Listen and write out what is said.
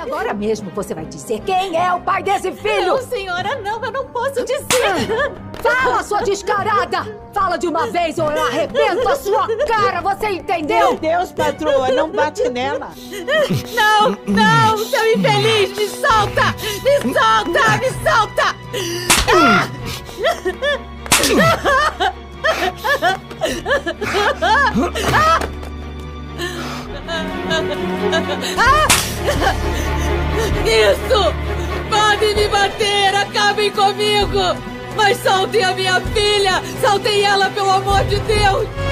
Agora mesmo você vai dizer quem é o pai desse filho! Não, senhora, não, eu não posso dizer! Fala, sua descarada! Fala de uma vez ou eu arrebento a sua cara, você entendeu? Meu Deus, patroa, não bate nela! Não, não, seu infeliz, me solta! Me solta, me solta! Isso! Podem me bater! Acabem comigo! Mas soltem a minha filha! Soltem ela, pelo amor de Deus!